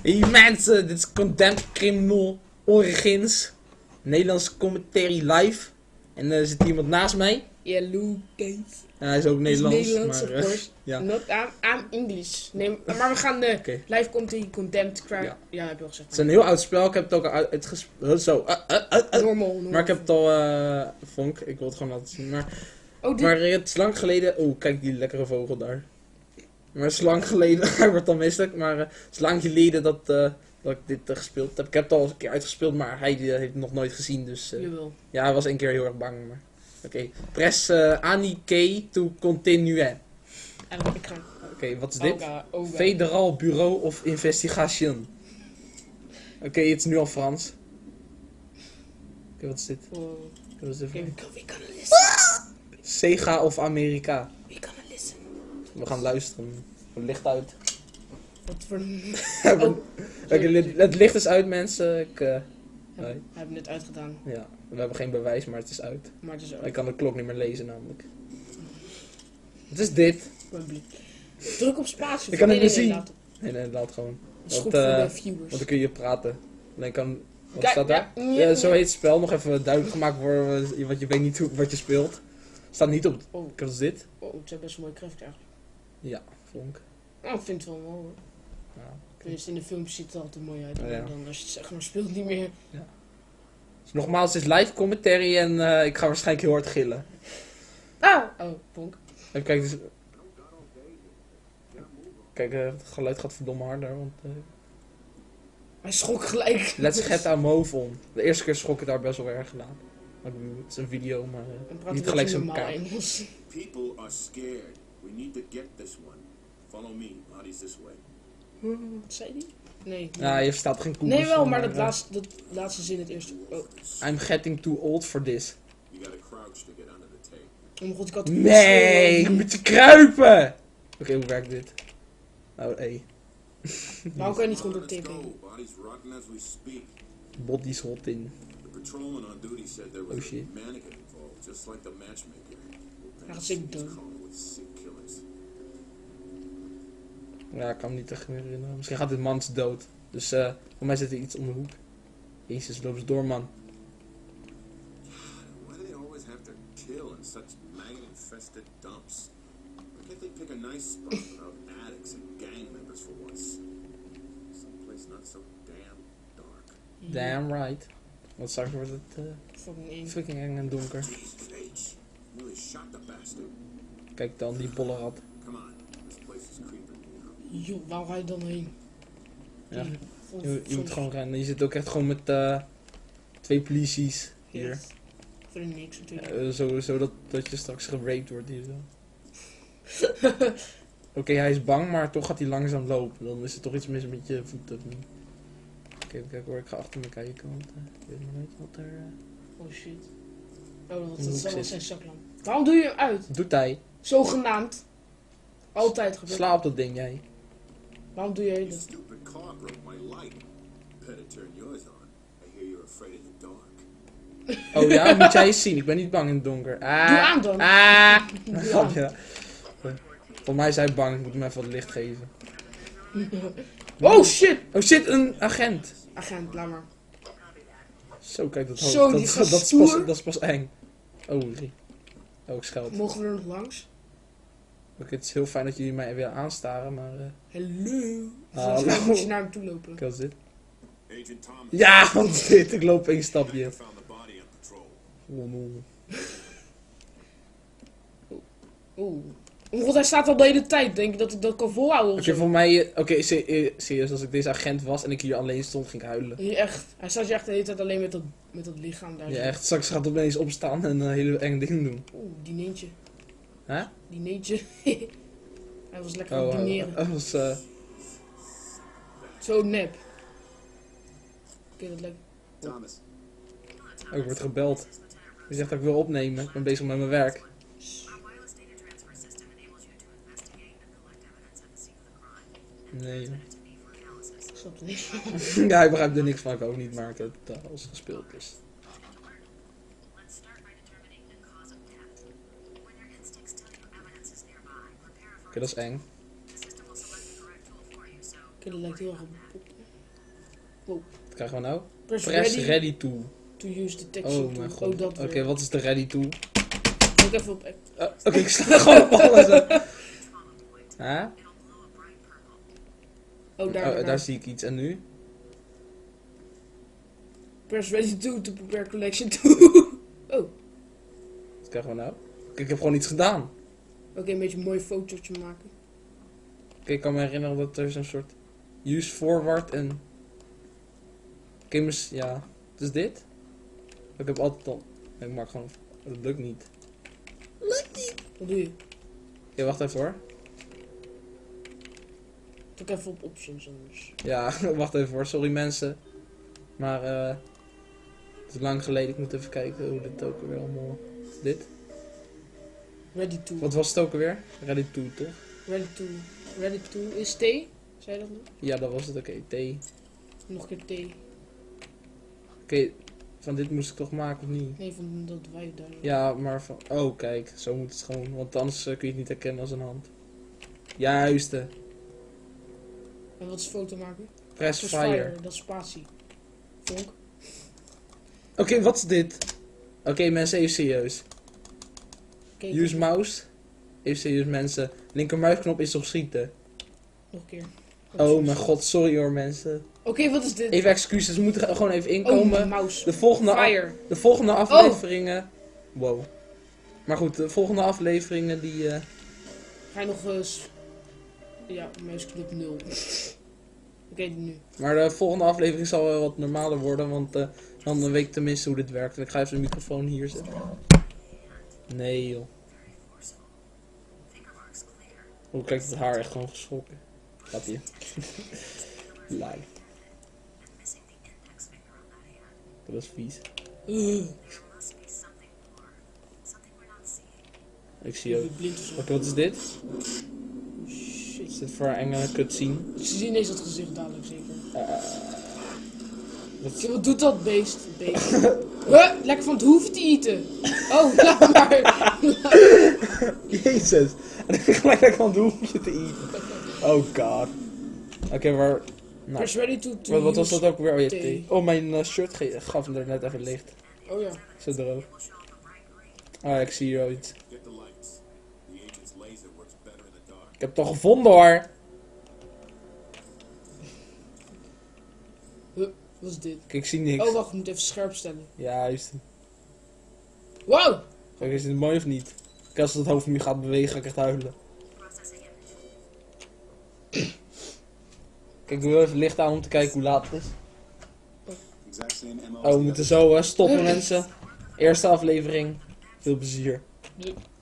Hey mensen, dit is Condemned Criminal Origins. Nederlandse commentary live. En er zit iemand naast mij. Ja, Lucas. Ja, hij is ook Nederlands. Nederlands, maar, of course. ja. Not, I'm English. Nee, maar we gaan de Oké. live commentary Condemned Crime. Ja. Ja, heb je al gezegd. Het is een heel oud spel, ik heb het ook al uitgespeeld. Zo. Normal. Maar ik heb het al, vonk, ik wil het gewoon laten zien. Oh, dit... Maar het is lang geleden. Oh, kijk die lekkere vogel daar. Maar het is lang geleden. Hij wordt dan misselijk. Maar het is lang geleden dat ik dit gespeeld heb. Ik heb het al eens een keer uitgespeeld, maar hij heeft het nog nooit gezien. Dus Jawel. ja, hij was een keer heel erg bang. Maar oké. Press Ani key to continue. En ik ga... Oké, wat is dit? Oga. Federal Bureau of Investigation. Oké, het is nu al Frans. Oké, wat is dit? Oh. Wat is dit voor- We gonna listen. Sega of Amerika? We gonna listen. We gaan luisteren. Het licht uit. Wat voor... Oké, het licht is uit, mensen. Hij heeft net uitgedaan. Ja, we hebben geen bewijs, maar het is uit. Maar het is ook... Ik kan de klok niet meer lezen, namelijk. Wat is dit? Druk op spatie. Ik kan het Nee, niet zien. laat- Nee, laat gewoon. Dat is goed Want, voor de Want viewers. dan kun je praten. Alleen kan... Wat Kijk, staat daar? ja, Ja, zo heet het spel. Nog even duidelijk gemaakt worden, want je weet niet wat je speelt. Staat niet op... Oh, Wat is dit? het is best een mooie kracht eigenlijk. Ja, vonk. Oh, ik vind het wel mooi hoor. Ja. Tenminste, in de filmpjes ziet het altijd mooi uit. Ja, ja. Maar dan als je het zeg maar speelt niet meer. Dus nogmaals, het is live commentary en ik ga waarschijnlijk heel hard gillen. Oh, ponk. Even kijken, dus... Kijk, het geluid gaat verdomme harder, want... Hij schrok gelijk. Let's get our move on. De eerste keer schrok ik daar best wel erg gedaan. Maar ik bedoel, het is een video, maar Dan praat niet hij gelijk zo zo'n normaal kaart. Engels. People are scared. We need to get this one. Follow me. Body's this way. Wat zei hij? Nee. Ja, je verstaat geen koe. Nee wel, maar dat laatste zin het eerste. Oh. I'm getting too old for this. You gotta crouch to get under the tape. Oh mijn god, ik had... Nee, je moet je kruipen! Oké, hoe werkt dit? Oh, hey. Waarom kan je niet gewoon door Let's tape heen? go. Body's rocking as we speak. Body's hot in. The patrolman on duty said there was Oh, shit. a mannequin involved, just like the matchmaker. Hij gaat zeker He's dood. crawling with sick killers. Ja, ik kan me niet echt meer herinneren. Misschien gaat dit mans dood. Dus voor mij zit er iets om de hoek. Jezus, loop eens door, man. Why do they always have to kill in such maggot-infested dumps? Why can't they pick a nice spot without addicts and gang members for once? Someplace not so damn dark. Damn right. Want straks wordt het Fucking eng. fucking eng en donker. Jesus H. Really shot the bastard. Kijk dan, die bolle rat. Come on. This place is creeping me out. Joh, waar ga je dan heen? Ja. Vol- Je vol- moet gewoon rennen. Je zit ook echt gewoon met 2 polities hier. Ja. Voor niks natuurlijk. Zo dat je straks geraped wordt hier zo. Oké, hij is bang, maar toch gaat hij langzaam lopen. Dan is er toch iets mis met je voeten. Oké, even kijken hoor, ik ga achter me kijken, want ik weet nog niet wat er... Oh shit. Oh, de dat hoek zal wel zit. zijn zaklamp. Waarom doe je hem uit? Doet hij? Zogenaamd. Altijd gebeurt. Sla op dat ding, jij. Waarom doe jij Your dat? stupid car broke my light. Better turn yours on. I hear you're afraid of the dark. Oh ja, moet jij eens zien. Ik ben niet bang in het donker. Doe aan dan. Doe Grapje. Volgens mij is hij bang, ik moet hem even wat licht geven. Oh shit! Oh shit, een agent. Agent, laat maar. Zo, kijk dat hoofd. Zo, dat, die gaat dat, is stoer. pas, dat is pas eng. Oh, zie. Oh, ik scheld. Mogen we er nog langs? Oké, het is heel fijn dat jullie mij weer aanstaren, maar... Hallo. Hallo. Volgens mij moet je naar hem toe lopen. Wat is dit? Agent Thomas. Ja, wat is dit? Ik loop één stapje. Found the body on patrol. Oh, no. Oeh. Oh god, hij staat al de hele tijd. Denk je dat ik dat kan volhouden of Oké, zo? voor mij... Oké, serieus, als ik deze agent was en ik hier alleen stond, ging ik huilen. Nee, echt. Hij staat je echt de hele tijd alleen met dat lichaam daar. Ja, zo. echt. Straks gaat hij opeens opstaan en een hele enge ding doen. Oeh, dineentje. Hè? Dineentje. Hij was lekker aan Oh, het dineren. dat was... Zo nep. Oké, dat lijkt... Thomas. Oh, ik word gebeld. Die zegt dat ik wil opnemen. Ik ben bezig met mijn werk. wireless data transfer system enables you to investigate and collect evidence at the scene of the crime. Nee. To me for analysis. Ik snap het niet. Ja, ik begrijp er niks van. Ik ook niet, maar ik heb het al gespeeld. Dus. Let's start by determining the cause of death. When your instincts tell you evidence is nearby, prepare for Oké, dat is eng. the system will select the correct tool for you, so Oké, dat lijkt heel erg op... Wow. Wat krijgen we nou? Press Press ready, ready to. to use detection Oh tool. mijn god. dat Oké, weer. wat is de ready to? Ook even op... Oké, ik sla gewoon op alles. Hè? Follow point. Huh? It'll glow a bright purple. Oh, daar. Oh, daar zie ik iets. En nu? Press ready to prepare collection tool. Oh, Wat krijgen we nou? Kijk, ik heb gewoon iets gedaan. oké, een beetje een mooi fotootje maken. Oké, ik kan me herinneren dat er zo'n soort... Use forward en... Oké, ja. Dus dit? Ik heb altijd al... Ik maak gewoon... Dat lukt niet. Wat doe je? Oké, wacht even hoor. Druk even op options anders. Ja, wacht even hoor. Sorry mensen. Maar het is lang geleden. Ik moet even kijken hoe dit ook weer allemaal... Dit? Ready to. Wat was het ook alweer? Ready to, toch? Ready to. Ready to is T. Zei je dat nog? Ja, dat was het. Oké, T. Nog een keer T. Oké, van dit moest ik toch maken of niet? Nee, van dat wij daar. Ja, maar van... Oh, kijk. Zo moet het gewoon. Want anders kun je het niet herkennen als een hand. Juist. En wat is foto maken? Press Dat is fire. dat is spatie. Vonk. Oké, wat is dit? Oké, mensen, even serieus. Kijk, Use mouse. Even serieus, mensen. Linkermuisknop is op schieten. nog een keer. Oh mijn god, sorry hoor, mensen. Oké, wat is dit? Even excuses, we moeten er gewoon even Oh, inkomen. mijn mouse. De volgende, Fire. de volgende afleveringen... Wow. Maar goed, de volgende afleveringen die... Ga je nog eens... Ja, muisknop 0. Oké, nu. Maar de volgende aflevering zal wel wat normaler worden, want dan weet ik tenminste hoe dit werkt. En ik ga even de microfoon hier zetten. Nee joh. Very forceful. Finger marks clear. Hoe kijkt het haar echt gewoon geschrokken. Grapje. Live. And missing the index finger on that hand. Dat was vies. There must be something more. Something we're not seeing. Ik zie ook. Ik blind of zo. Oké, wat is dit? Shit. Is dit voor een enge cutscene? Ze zien eens dat gezicht dadelijk zeker. Wat is- Oké, wat doet dat beest? Lekker van het hoeven te eten. Oh, laat maar. Jezus. En ik gelijk dat ik aan het hoefje te eten. Oh god. Oké, maar... Nou, Press ready to wat was use- dat ook weer? Oh, je T. hebt thee. Oh, mijn shirt gaf hem er net even licht. Oh ja. Zo droog. Will show up a bright green. Ah, ik zie hier iets. Get the lights. The agent's laser works better in the dark. Ik heb het toch gevonden hoor. Wat is dit? Kijk, ik zie niks. Oh, wacht, ik moet even scherp stellen. Ja, juist. Wow! Kijk, is dit mooi of niet? Kijk, als het hoofd nu gaat bewegen, ga ik echt huilen. Processing image. Kijk, ik doe even licht aan om te kijken hoe laat het is. Exact same MO. Oh, we moeten zo stoppen mensen. Eerste aflevering. Veel plezier. De-